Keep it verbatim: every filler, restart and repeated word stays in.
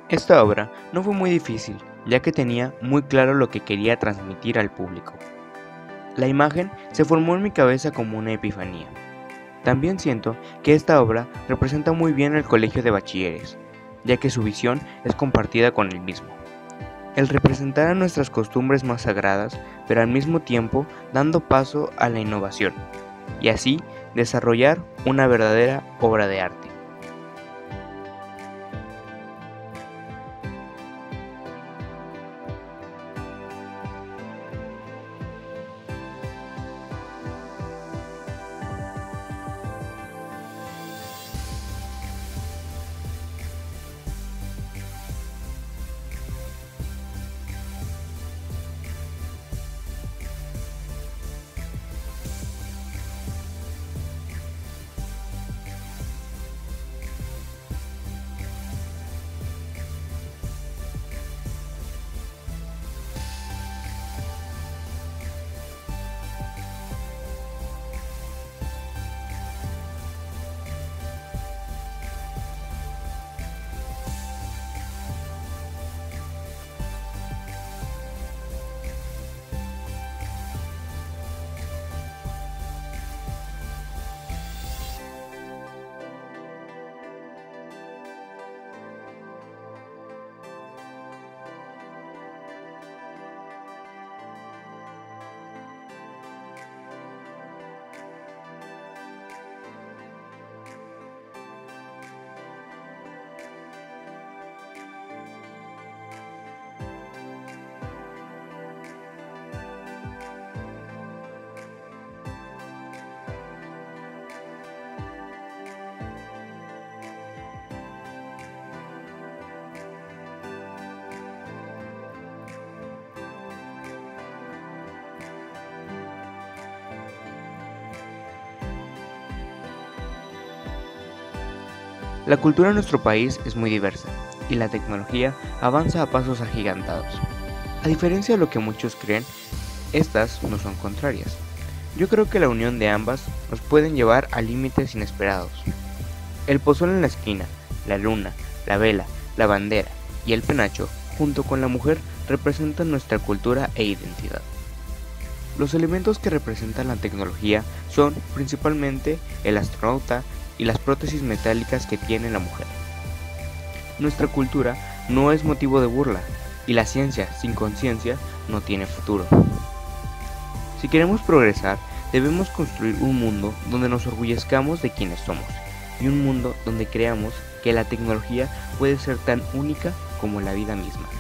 Esta obra no fue muy difícil, ya que tenía muy claro lo que quería transmitir al público. La imagen se formó en mi cabeza como una epifanía. También siento que esta obra representa muy bien el colegio de bachilleres, ya que su visión es compartida con el mismo. El representar a nuestras costumbres más sagradas, pero al mismo tiempo dando paso a la innovación, y así desarrollar una verdadera obra de arte. La cultura en nuestro país es muy diversa y la tecnología avanza a pasos agigantados. A diferencia de lo que muchos creen, estas no son contrarias. Yo creo que la unión de ambas nos pueden llevar a límites inesperados. El pozole en la esquina, la luna, la vela, la bandera y el penacho, junto con la mujer, representan nuestra cultura e identidad. Los elementos que representan la tecnología son principalmente el astronauta y las prótesis metálicas que tiene la mujer. Nuestra cultura no es motivo de burla y la ciencia sin conciencia no tiene futuro. Si queremos progresar, debemos construir un mundo donde nos orgullezcamos de quienes somos y un mundo donde creamos que la tecnología puede ser tan única como la vida misma.